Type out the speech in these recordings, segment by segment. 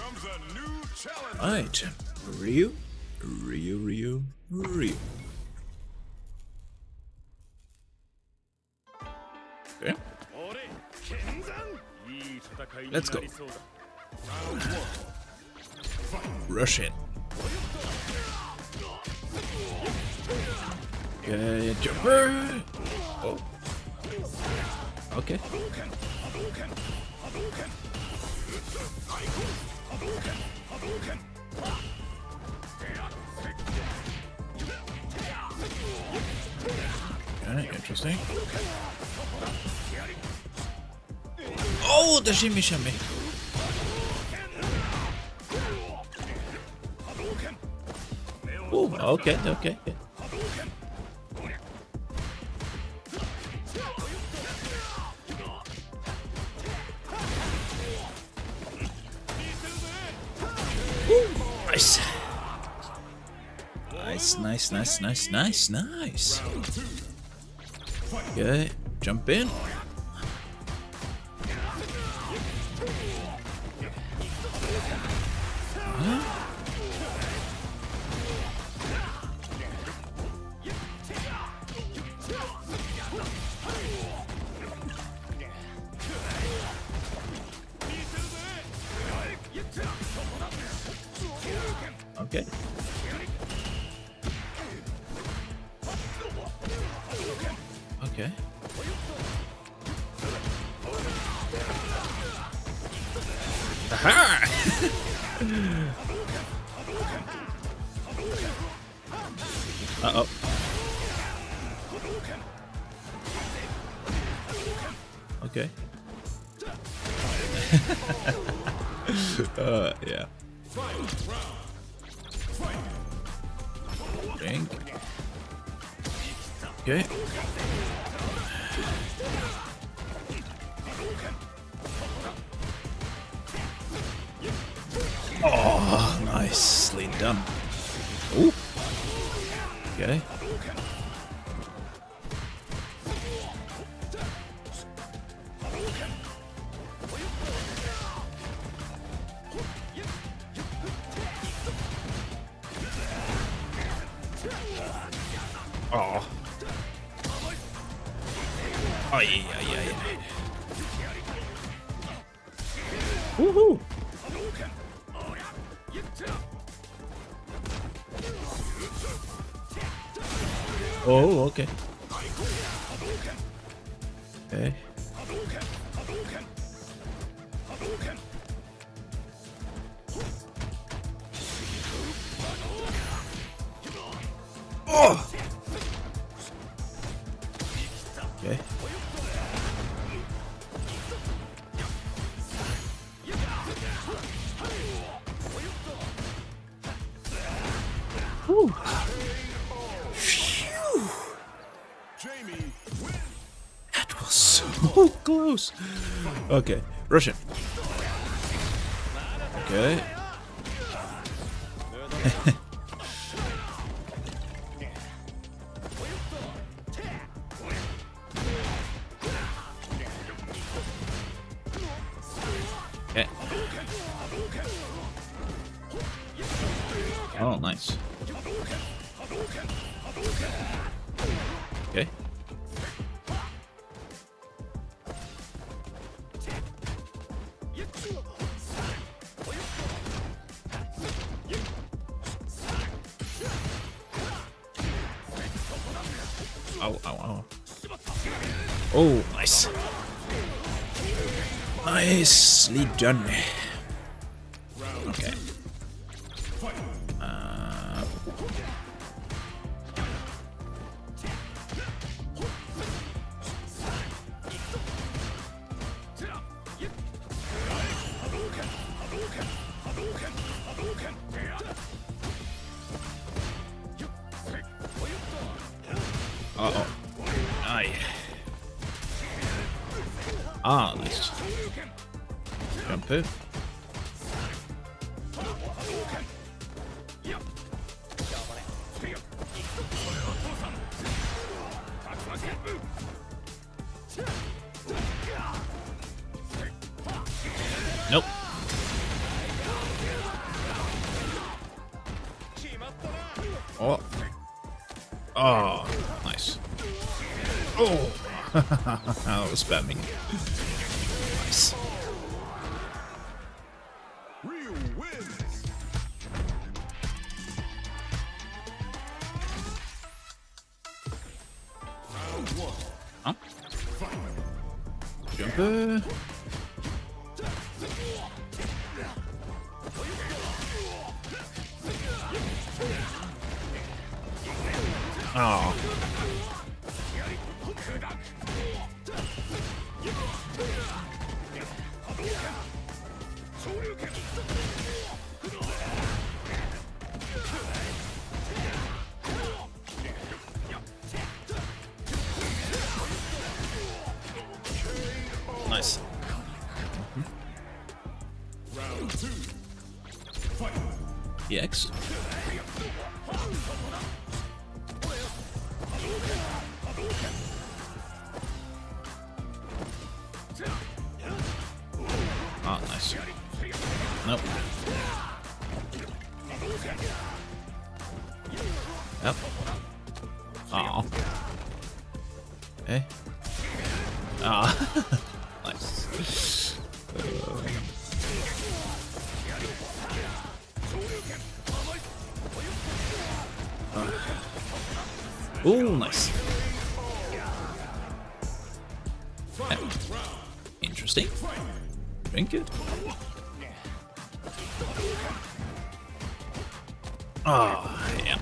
Alright. Ryu. Okay. Let's go. Rush in. Okay, jumper. Oh. Okay. Okay, interesting. Oh, the shimmy. Oh, okay. Nice. Okay, jump in. Okay. Okay. Aha! Uh-oh. Okay. Yeah. Drink. Okay. Oh, nicely done. Ooh. Okay. Oh. Ay. Woohoo! Oh, okay. Okay. Oh! Okay. Whew. Phew. That was so close. Okay, rush it. Okay. Okay. Oh, nice. Okay. Ow. Oh, nice. Nicely done. Okay. Uh-oh. Aye. Ah, nice. Jump it. Nope. Oh. Oh, nice. Oh. I was spamming. Nice. Huh? Jumper. Oh. Nice. Round 2. Fight. EX. Ah, nice. Nope. Yep. Oh. Hey. Ah. Nice. Oh, nice. Yeah. Interesting. Drink it. Ah, yeah.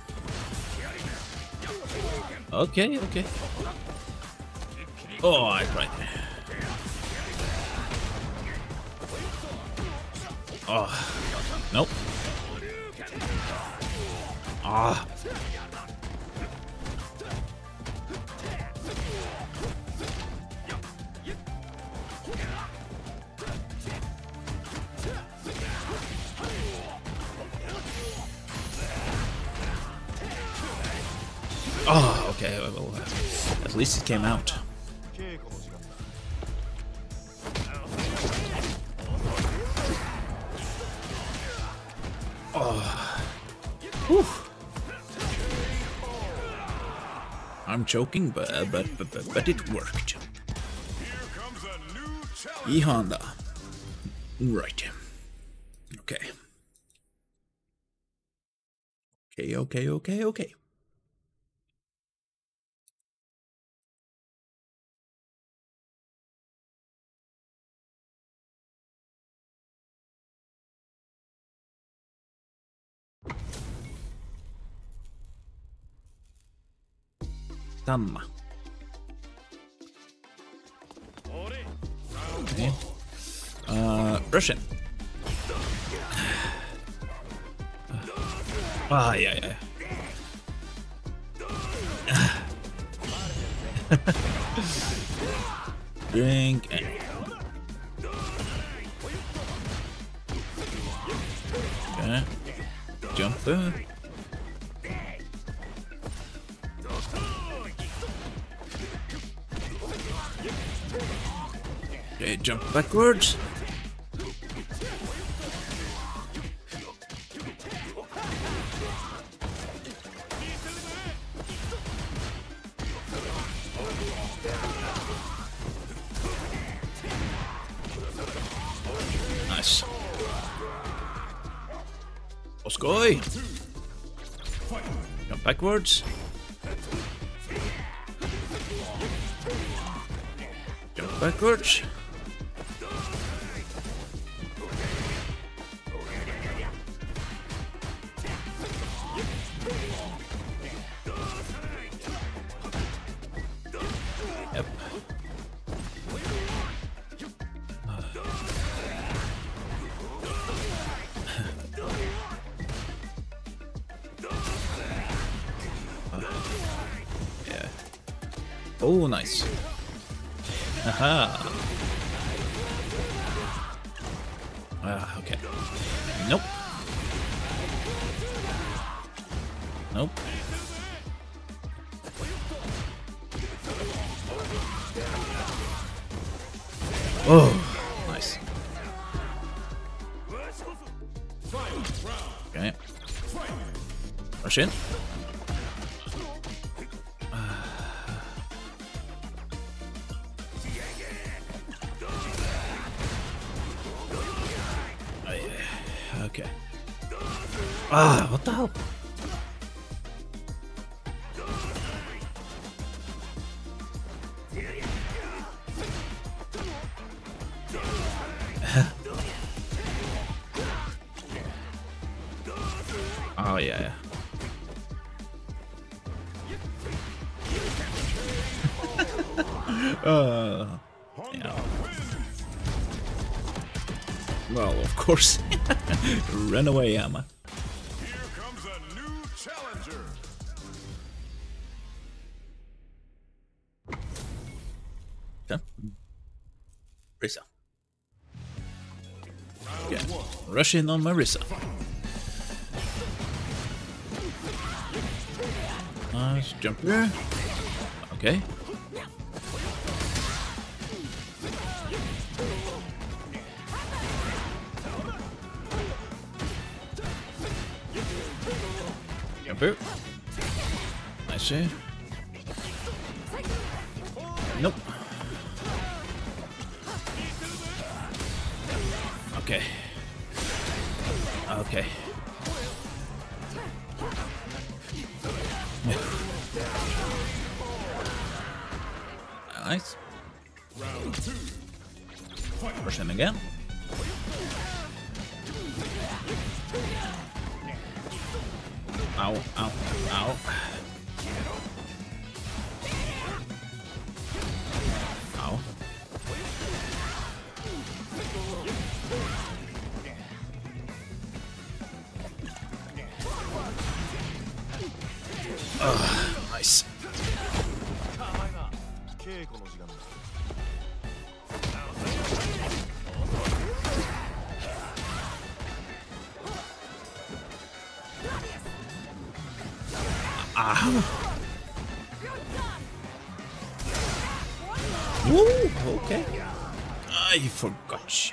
Okay, okay. Oh, I tried. Oh, nope. Ah. Oh, okay. Well, at least it came out. Oh. Whew. I'm choking, but it worked. E Honda. Right. Okay. Okay. Tamma. Okay. Russian. Ah, yeah. Drink and... Okay. Jumper. Okay, jump backwards. Nice. Oskoi. Jump backwards. Jump backwards. Yep. Yeah. Oh, nice. Aha. Okay. Nope. Nope. Oh, nice. Okay. Rush in. Oh, yeah. Okay. Ah, what the hell? Oh yeah. Yeah. Well, of course. Run away, Emma. Here comes a new challenger. Okay. Risa. Okay. Rush in on Marissa. Nice jump here. Okay. Jump here. Nice save. Nope. Okay. Okay. Nice. Round 2. Fight. Push him again. Ow, ow, ow. Ow. Oh, nice. Ah. Woo, okay. I forgot you.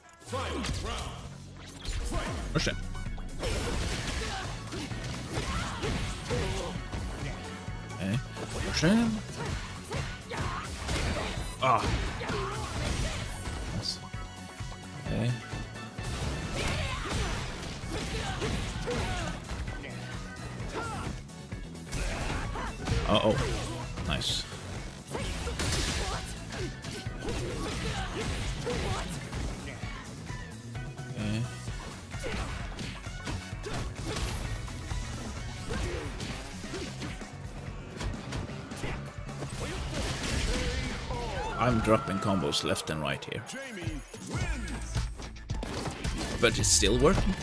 Push him. Okay. Push him. Ah. Yes. Okay. Uh-oh. Nice. Okay. I'm dropping combos left and right here. Jamie wins. But it's still working.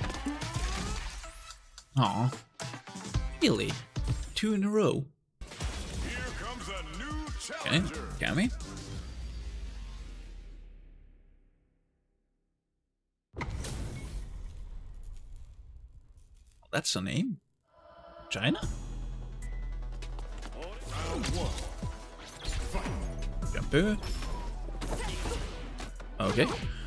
Aw. Really? 2 in a row. Here comes a new Okay, challenger. can we? That's a name. China? Round 1. Fight. Jump here. Okay.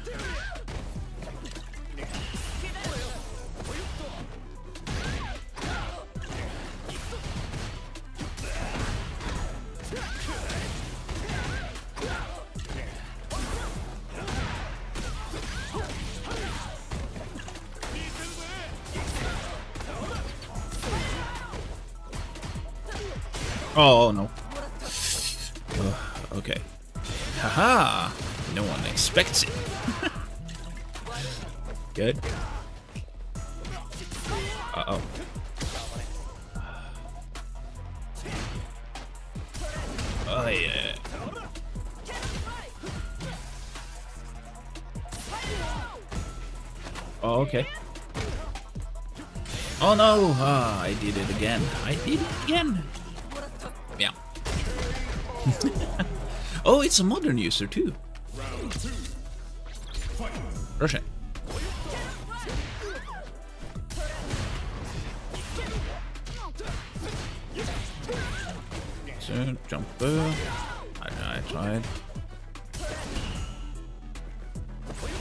Oh no. Okay. Haha! No one expects it. Good. Uh-oh. Oh yeah. Oh, okay. Oh no! Ah, I did it again. I did it again. Yeah. Oh, it's a modern user too. Round 2. Fight. Rush it. So, jump there. I tried.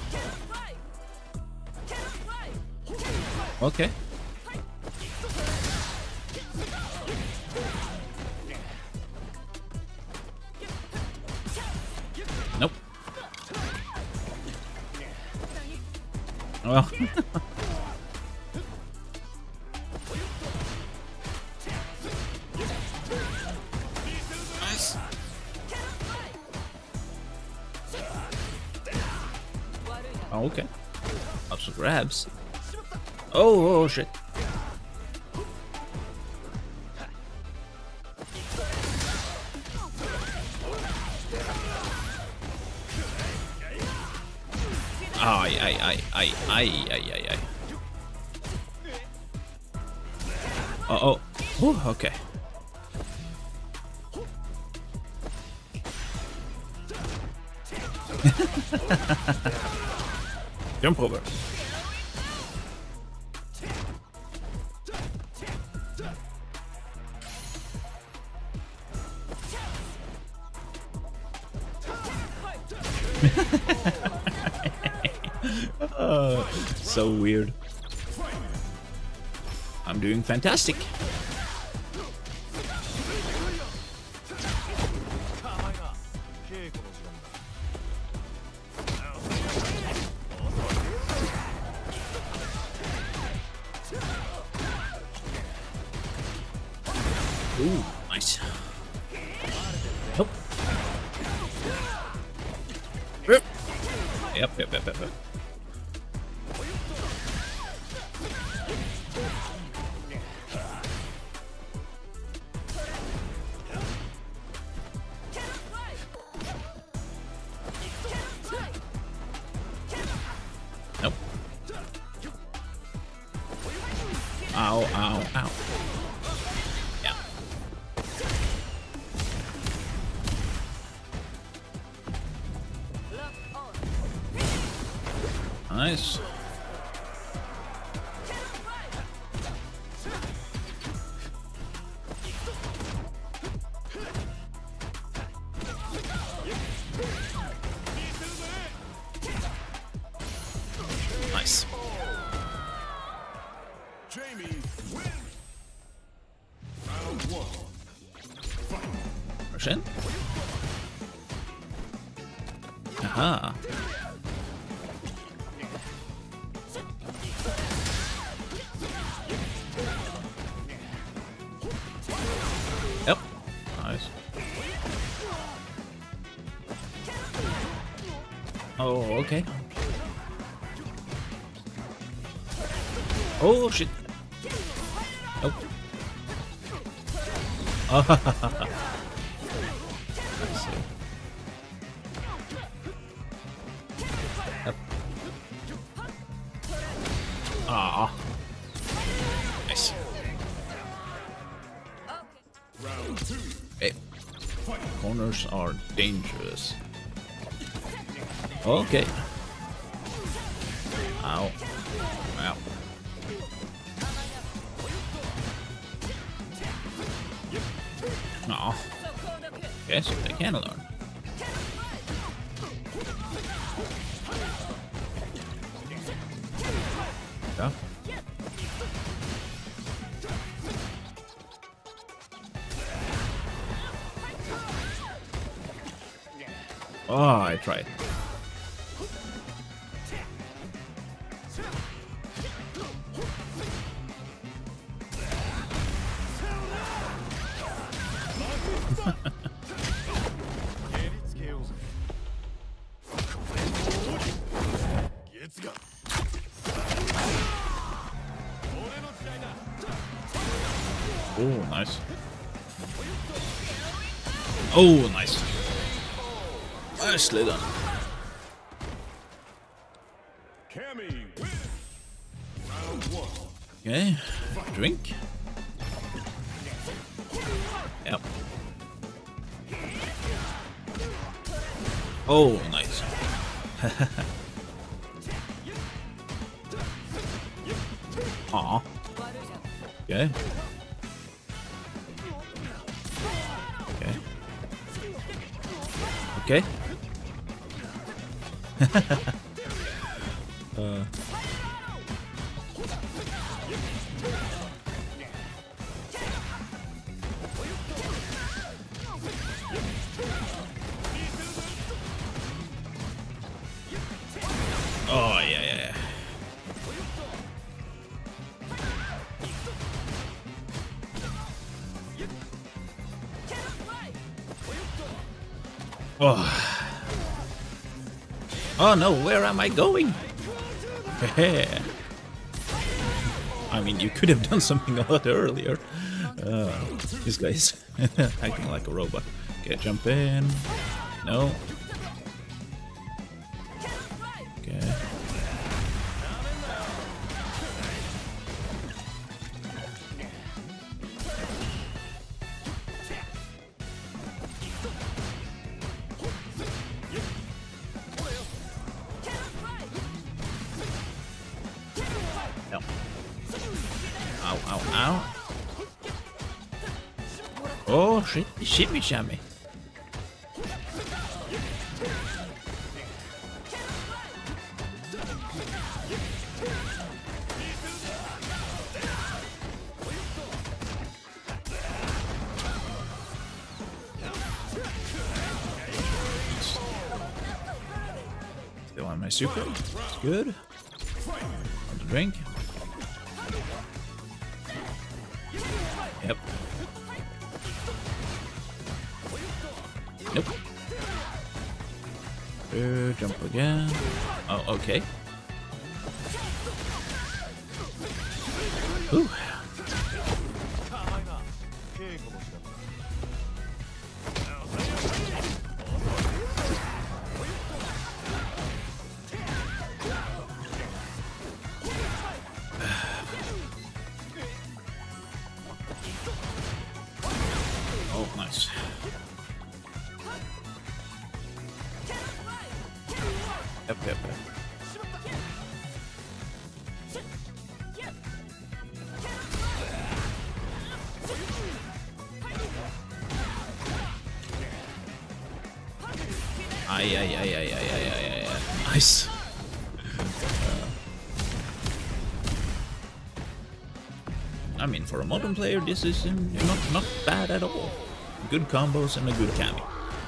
Okay. Well. Nice. Oh, okay. Lots of grabs. Oh shit. Ay. Oh. Ooh, okay. Jump over. So weird. I'm doing fantastic. Ooh, nice. Nope. Yep. Nope. Ow. Yeah. Nice. Nice. Jamie wins. Round 1. Rush in. Aha. Yep. Nice. Oh, okay. Oh shit. Nope. Let's see. Yep. Ah. Nice. Round 2. Hey. Corners are dangerous. Okay. Ow. Ow. Aw. Guess they can learn. Yeah. Oh, I tried. Oh, nice. Oh, nice. Nicely done. Cammy wins. Round 1. Okay, drink. Yep. Oh, nice. Aw. Okay. Okay. Oh, yeah. Oh. Oh no, where am I going? I mean, you could have done something a lot earlier. This guy's acting like a robot. Okay, jump in. No. Okay. No. Ow, ow, ow. Oh, shimmy shammy. Still on my super. It's good. Want to drink? Yep. Nope. Jump again. Oh, okay. Ooh. Oh, nice. Yep, yep, yep. Ay. Nice. I mean, for a modern player, this is not bad at all. Good combos and a good cami.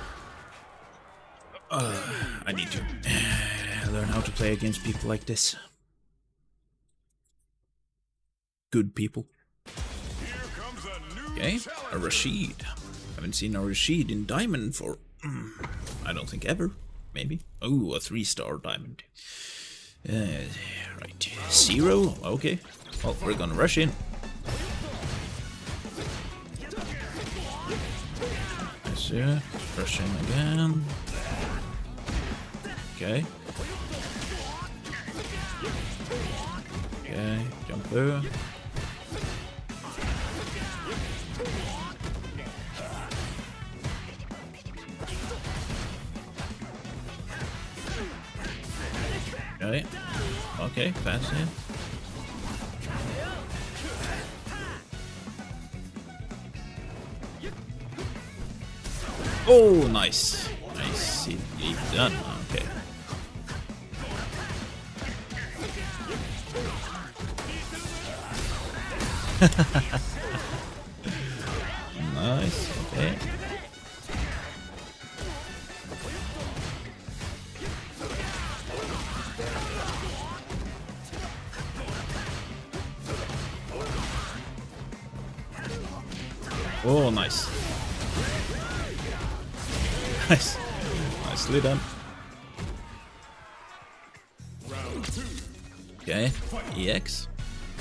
I need to learn how to play against people like this. Good people. Okay, a Rashid. Haven't seen a Rashid in Diamond for, I don't think ever. Maybe. Oh, a 3-star Diamond. Right. 0. Okay. Well, we're gonna rush in. Nice. Rush in again. Okay. Okay, jump there. Okay. Okay, fast in. Oh, nice. Nice. He's done. Okay. Nice. Okay. Oh, nice. Nice. Nicely done. Okay. EX.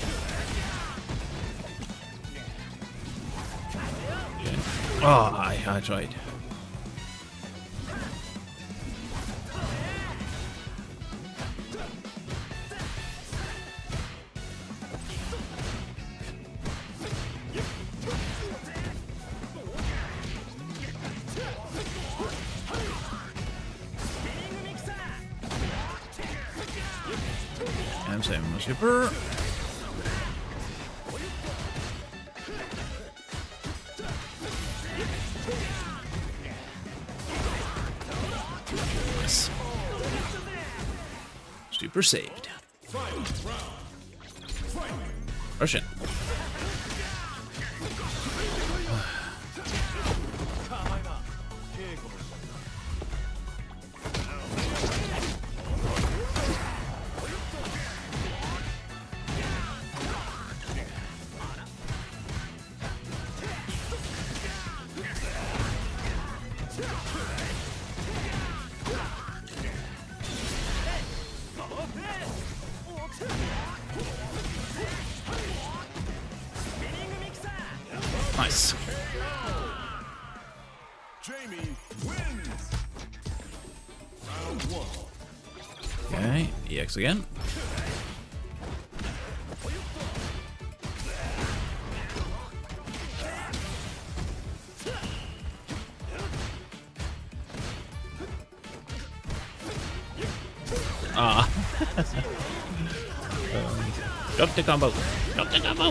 Okay. Oh, I tried. I'm saving my super. Nice. Super saved. Russian. Nice. Jamie wins. Round 1. Okay, EX again. Ah. Drop the combo. Drop the combo.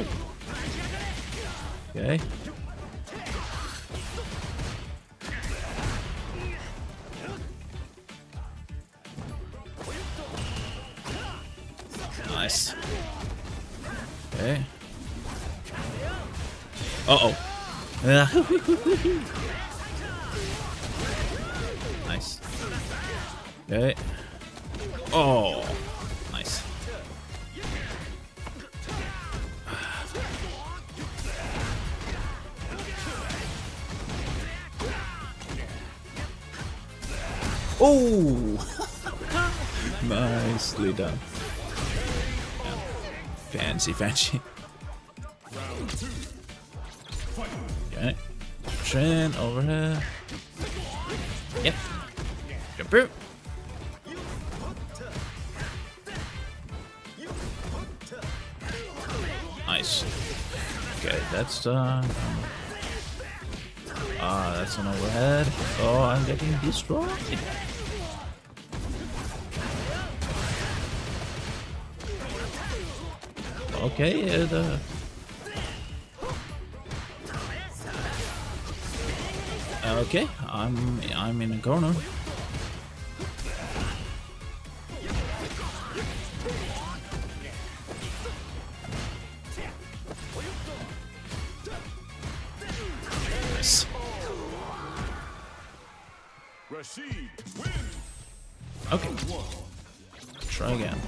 Okay. Nice. Okay. Uh-oh. Nice. Okay. Oh, nice. Oh, nicely done. Yeah. Fancy. Okay. Chin overhead. Yep. Jumper. Nice. Okay, that's done. That's an overhead. Oh, I'm getting destroyed. Okay, okay, I'm in a corner. Nice. Rashid wins. Okay. Try again.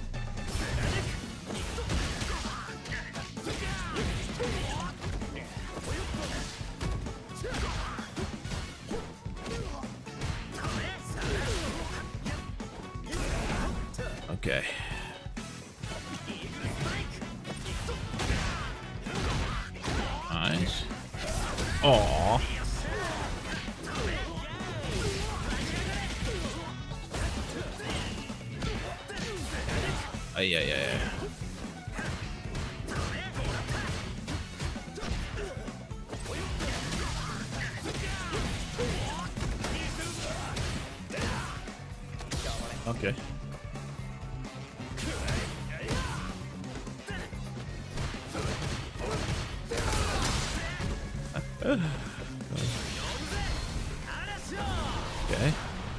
Okay. Nice. Aww. Yeah. Okay. Okay.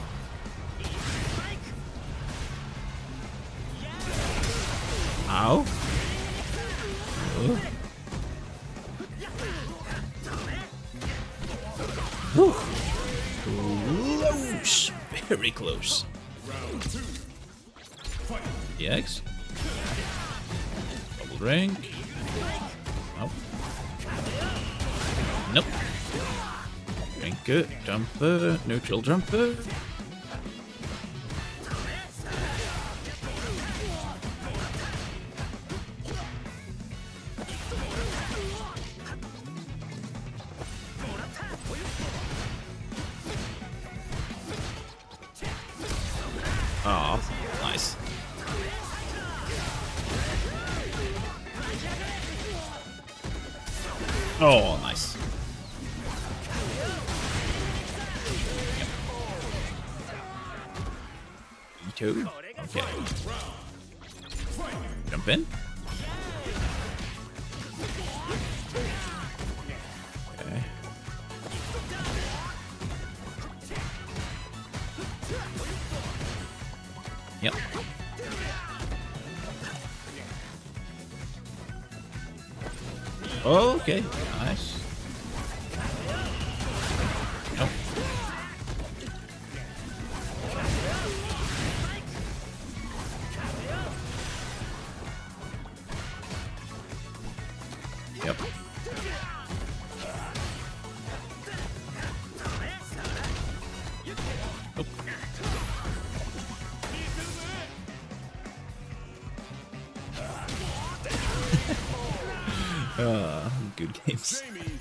Ow. Whew. Close. Very close. EX. Double drink. Nope. Nope. Drink it. Jumper. Neutral jumper. Oh, nice. Oh, nice. E2. Okay. Jump in. Okay. Yep. Okay, nice. Nope. Yep. Nope. Good games.